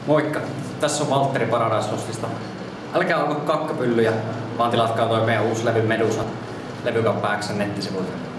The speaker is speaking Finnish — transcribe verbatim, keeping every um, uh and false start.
Moikka! Tässä on Valtteri Paradise Lostista. Älkää olko kakkapyllyjä, vaan tilatkaa toi meidän uusi levy Medusa levykauppa X:n nettisivuilta.